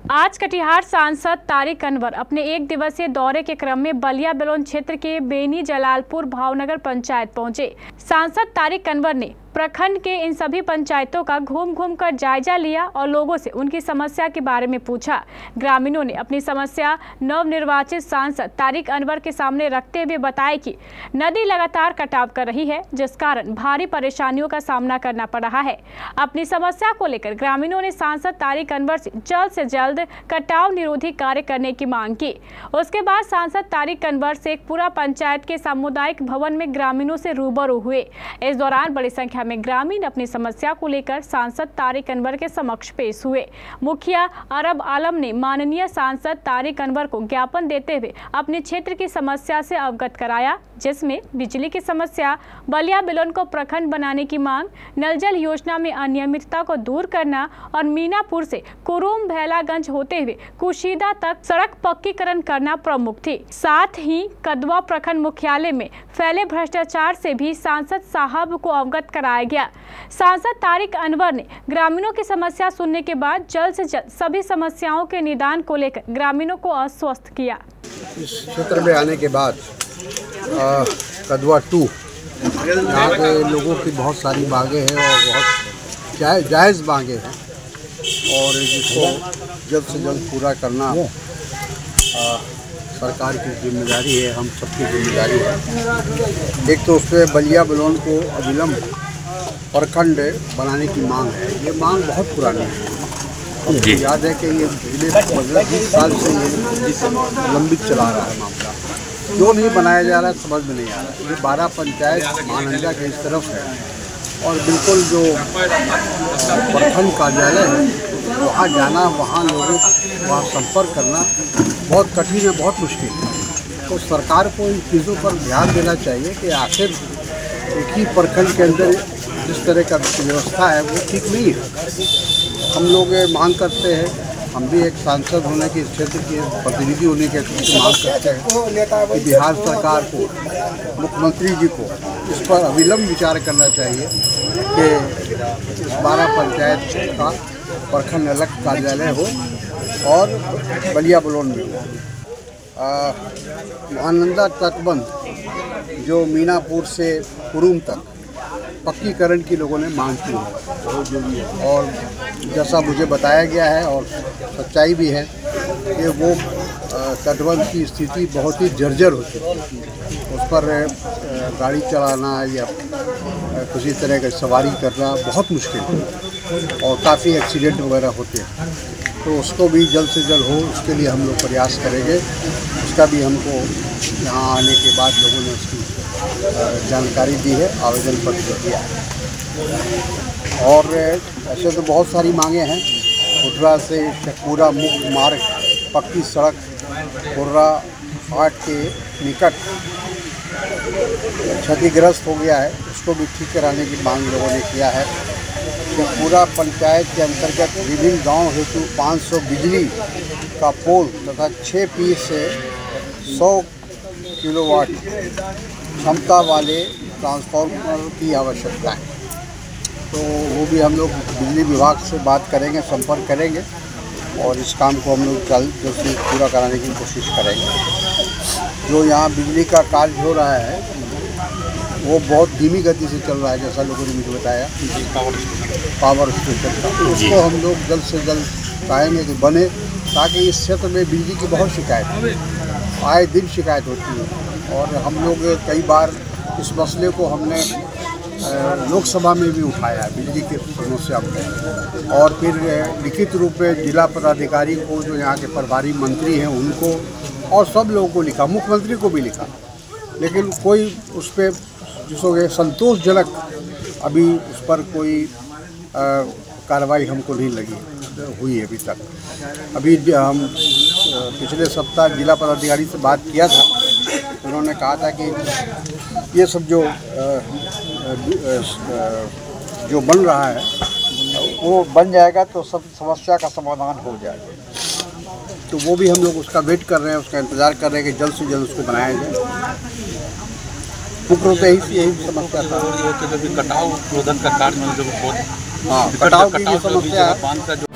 आज कटिहार सांसद तारिक अनवर अपने एक दिवसीय दौरे के क्रम में बलिया बेलोन क्षेत्र के बेनी जलालपुर भावनगर पंचायत पहुंचे। सांसद तारिक अनवर ने प्रखंड के इन सभी पंचायतों का घूम कर जायजा लिया और लोगों से उनकी समस्या के बारे में पूछा। ग्रामीणों ने अपनी समस्या नवनिर्वाचित सांसद तारिक अनवर के सामने रखते हुए बताया कि नदी लगातार कटाव कर रही है, जिस कारण भारी परेशानियों का सामना करना पड़ रहा है। अपनी समस्या को लेकर ग्रामीणों ने सांसद तारिक अनवर से जल्द कटाव निरोधी कार्य करने की मांग की। उसके बाद सांसद तारिक अनवर शेखपुरा पंचायत के सामुदायिक भवन में ग्रामीणों से रूबरू हुए। इस दौरान बड़ी संख्या में ग्रामीण अपनी समस्या को लेकर सांसद तारिक अनवर के समक्ष पेश हुए। मुखिया अरब आलम ने माननीय सांसद तारिक अनवर को ज्ञापन देते हुए अपने क्षेत्र की समस्या से अवगत कराया, जिसमें बिजली की समस्या, बलिया बेलोन को प्रखंड बनाने की मांग, नल जल योजना में अनियमितता को दूर करना और मीनापुर से कुरुम भैलागंज होते हुए कुशीदा तक सड़क पक्कीकरण करना प्रमुख थी। साथ ही कदवा प्रखंड मुख्यालय में फैले भ्रष्टाचार से भी सांसद साहब को अवगत कराया गया। सांसद तारिक अनवर ने ग्रामीणों की समस्या सुनने के बाद जल्द से जल्द सभी समस्याओं के निदान को लेकर ग्रामीणों को आश्वस्त किया। इस क्षेत्र में आने के बाद कदवा 2 यहाँ के लोगों की बहुत सारी मांगे हैं और बहुत जायज़ मांगे हैं और जिसको जल्द से जल्द पूरा करना सरकार की जिम्मेदारी है, हम सबकी जिम्मेदारी है। एक तो उसमें बलिया बेलोन को अविलंब प्रखंड बनाने की मांग है। ये मांग बहुत पुरानी है। याद है कि ये पिछले 15-20 साल से ये लंबित चला रहा है मामला। क्यों नहीं बनाया जा रहा है समझ में नहीं आ रहा। ये 12 पंचायत महानंदा के इस तरफ है और बिल्कुल जो प्रखंड कार्यालय है वहाँ जाना, वहाँ लोगों वहाँ संपर्क करना बहुत कठिन है, बहुत मुश्किल है। तो सरकार को इन चीज़ों पर ध्यान देना चाहिए कि आखिर एक ही प्रखंड के अंदर जिस तरह का व्यवस्था है वो ठीक नहीं है। हम लोग मांग करते हैं, हम भी एक सांसद होने के क्षेत्र के प्रतिनिधि होने के मांग करते हैं कि बिहार सरकार को, मुख्यमंत्री जी को इस पर अविलंब विचार करना चाहिए कि इस 12 पंचायत का प्रखंड अलग कार्यालय हो और बलिया बेलोन में हो। महानंदा तटबंध जो मीनापुर से कुरुम तक पक्कीकरण की लोगों ने मांग की है और जैसा मुझे बताया गया है और सच्चाई भी है कि वो तटबंध की स्थिति बहुत ही जर्जर हो चुकी है। उस पर गाड़ी चलाना या किसी तरह की सवारी करना बहुत मुश्किल है और काफ़ी एक्सीडेंट वगैरह होते हैं। तो उसको भी जल्द से जल्द हो, उसके लिए हम लोग प्रयास करेंगे। उसका भी हमको यहाँ आने के बाद लोगों ने उसकी जानकारी दी है, आवेदन पत्र दिया है। और ऐसे तो बहुत सारी मांगे हैं। कुर्रा से शेखपुरा मुख्य मार्ग पक्की सड़क कुर्रा हाट के निकट क्षतिग्रस्त हो गया है, उसको भी ठीक कराने की मांग लोगों ने किया है। शेखपुरा पंचायत के अंतर्गत विभिन्न गांव हेतु 500 बिजली का पोल तथा 6 पीस से 100 किलोवाट क्षमता वाले ट्रांसफार्मर की आवश्यकता है। तो वो भी हम लोग बिजली विभाग से बात करेंगे, संपर्क करेंगे और इस काम को हम लोग जल्द से पूरा कराने की कोशिश करेंगे। जो यहाँ बिजली का कार्य हो रहा है वो बहुत धीमी गति से चल रहा है, जैसा लोगों ने मुझे बताया, पावर स्टेशन का। उसको हम लोग जल्द से जल्द चाहेंगे कि बने, ताकि इस क्षेत्र में बिजली की बहुत शिकायत है, आए दिन शिकायत होती है। और हम लोग कई बार इस मसले को हमने लोकसभा में भी उठाया है, बिजली की समस्या में, और फिर लिखित रूप में जिला पदाधिकारी को, जो यहाँ के प्रभारी मंत्री हैं, उनको और सब लोगों को लिखा, मुख्यमंत्री को भी लिखा, लेकिन कोई उस पर जिसको संतोषजनक अभी उस पर कोई कार्रवाई हमको नहीं लगी हुई है अभी तक। अभी हम पिछले सप्ताह जिला पदाधिकारी से बात किया था, उन्होंने कहा था कि ये सब जो बन रहा है वो बन जाएगा तो सब समस्या का समाधान हो जाएगा। तो वो भी हम लोग उसका वेट कर रहे हैं, उसका इंतज़ार कर रहे हैं कि जल्द से जल्द उसको बनाया जाए। मुख्य रूप से यही समस्या था। कटाव रोधन का कार्य कटाव की समस्या